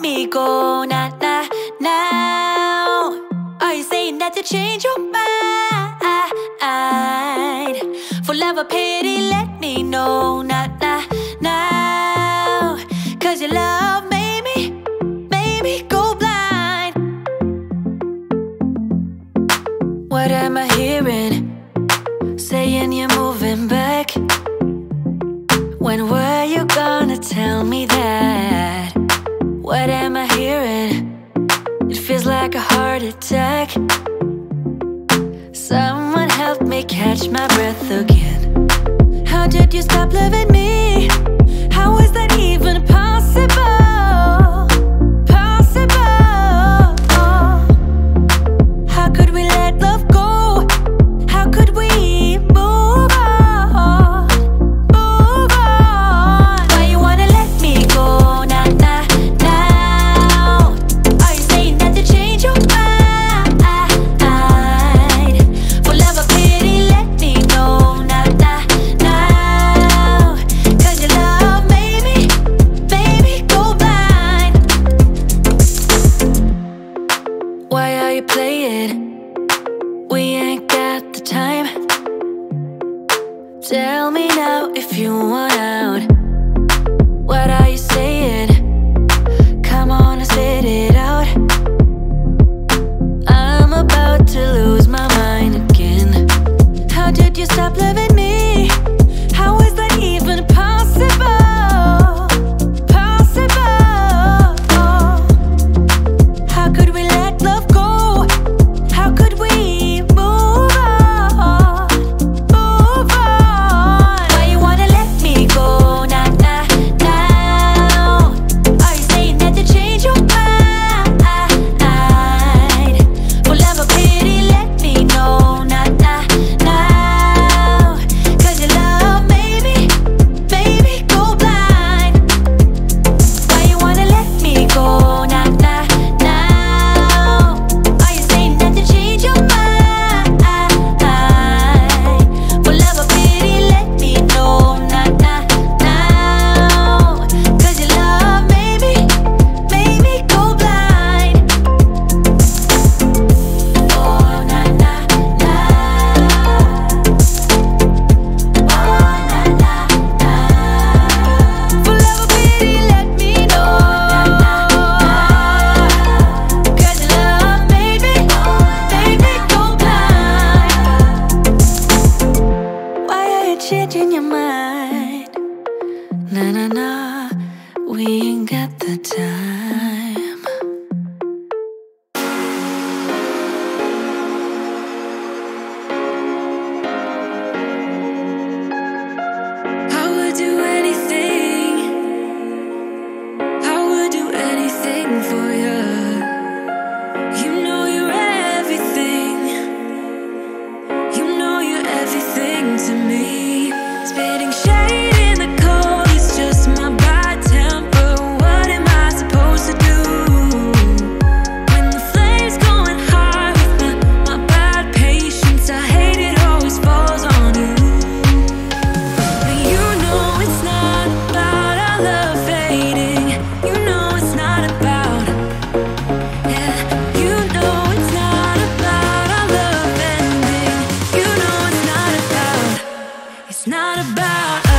me go, not now? Are you saying that to change your mind? For love or pity, let me know, not now. Cause your love made me go blind. What am I hearing? Saying you're moving back. When were you gonna tell me that? What am I hearing? It feels like a heart attack. Someone help me catch my breath again. How did you stop loving me? How is that even possible? Possible? How could we let love go? How could we move on? Move on. Why you wanna let me go? Now. Are you saying that to change your mind? For love or pity, let me know. Now. Cause your love made me go blind. Why are you playing? We ain't got the time. Tell me now if you want out. What are you saying? Come on and spit it out. I'm about to lose my mind again. How did you stop loving me? How is that even possible? Possible? How could we let love go? How could we move on? Move on. Why you wanna let me go? Now. Are you saying that to change your mind? For love or pity, let me know. Now. Cause your love made me go blind. Why you wanna let me go? Now. Are you saying that to change your mind? For love or pity, let me know. Now. Cause your love made me go blind. Oh, na. For love or pity, let me know. Cause your love made me go blind. Why are you changing your mind? Nah, we ain't got the time. I would do anything. I would do anything for you. You know you're everything. You know you're everything to me. Spitting shade in the cold is just my bad temper. What am I supposed to do? When the flame's going high with my bad patience, I hate it always falls on you. But you know it's not about our love fading. You know it's not about, yeah. You know it's not about our love ending. You know it's not about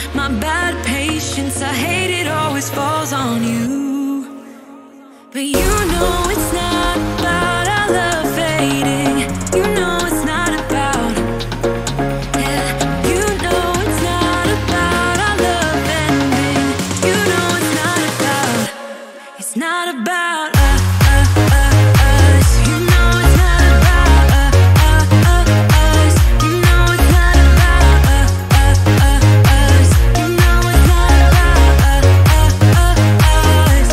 my bad patience, I hate it always falls on you. But you know it's not about our love fading. You know it's not about, yeah. You know it's not about our love ending. You know it's not about, it's not about us. You know it's not about us. You know it's not about us. You know it's not about us.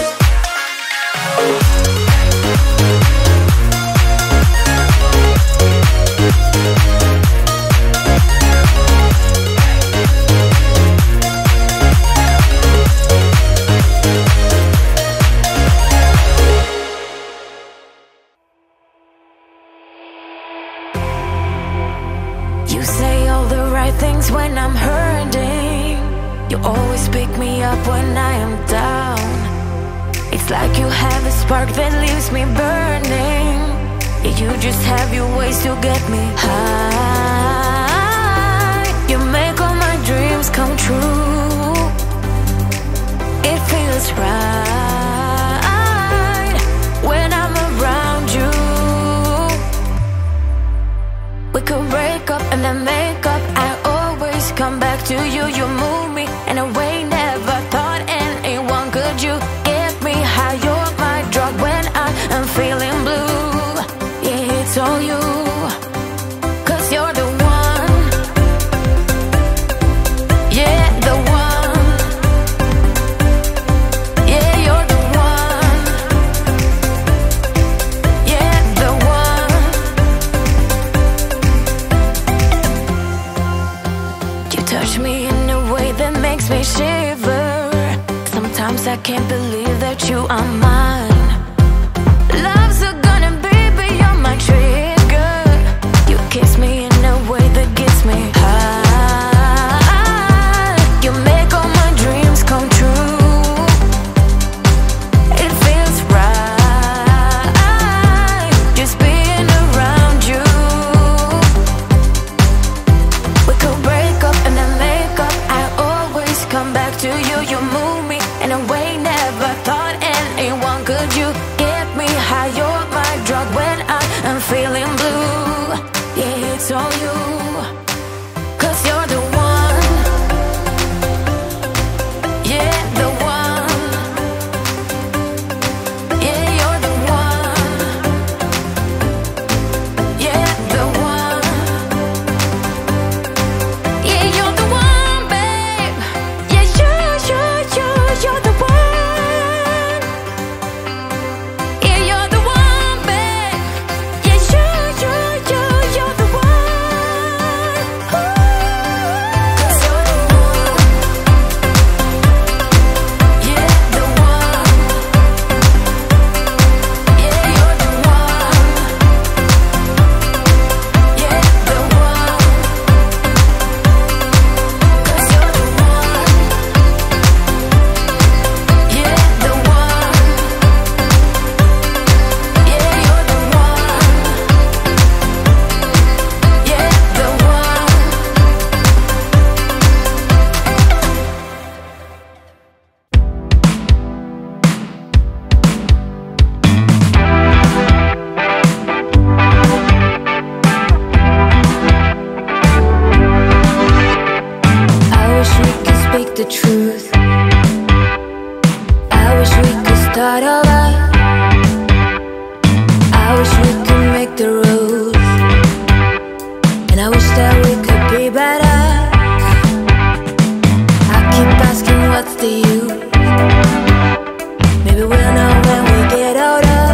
You say all the right things when I'm hurting. You always pick me up when I am down. It's like you have a spark that leaves me burning. Yeah, you just have your ways to get me high. You make all my dreams come true. It feels right when I'm around you. We could break up and then make up. I always come back to you. You move me in a way never thought anyone could. You get me high. You're my drug when I am feeling blue. Yeah, it's all you. 'Cause you're the one. Yeah, the one. Yeah, you're the one. Yeah, the one. You touch me in a way that makes me shiver. Sometimes I can't believe that you are mine. Love's a gonna be beyond my trigger. You kiss me in a way that gets me high. You make all my dreams come true. It feels right just being around you. We could break up and then make up. I always come back to you. You move me in a way never thought anyone could. You get me high. You're my drug when I am feeling blue. Yeah, it's all you. 'Cause you're the one. Yeah, the one. Yeah, you're the one. Yeah, the one. Yeah, you're the one, babe. Yeah, you're the one. Yeah, you're the one, babe. Yeah, you're the one. Ooh. 'Cause you're the one. Yeah, the one. Yeah, you're the one. Yeah, the one. 'Cause you're the one. Yeah, the one. Yeah, you're the one. Yeah, the one. I wish we could speak the truth. I wish we could start over. I wish we could make the rules. And I wish that we could be better. I keep asking what's the use. Maybe we'll know when we get older.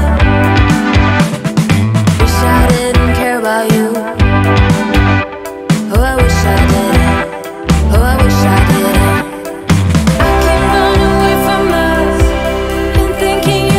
Wish I didn't care about you. Oh, I wish I didn't. Oh, I wish I didn't. I can't run away from us. Been thinking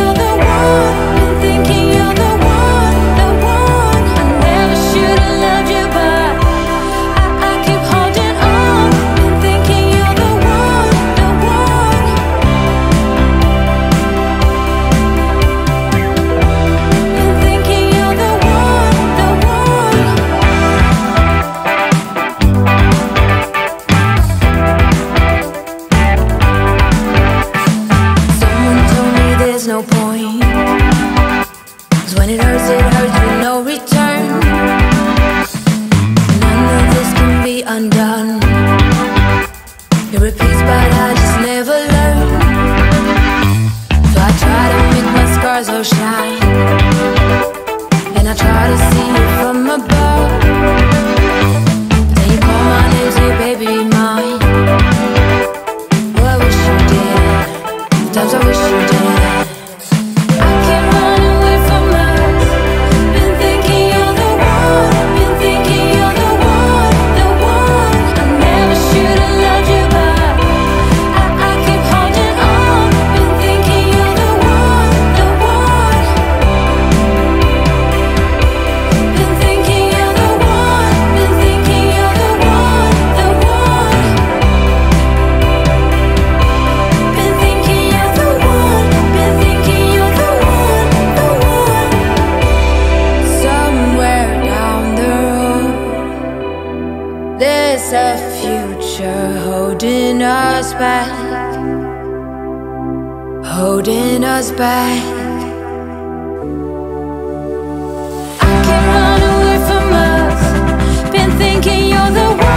It repeats, but I just never learn. So I try to make my scars all shine, and I try to see it from above. But then you call my name, say baby be mine. Oh, I wish you did. Sometimes I wish you did. I can't run away from us. Been thinking you're the one. Been thinking you're the one, the one. I never should have loved you, but I keep holding on. Been thinking you're the one, the one. Been thinking you're the one. Been thinking you're the one, the one. Been thinking you're the one. Been thinking you're the one, the one. Somewhere down the road, there's a future holding us back, holding us back. I can't run away from us. Been thinking you're the one.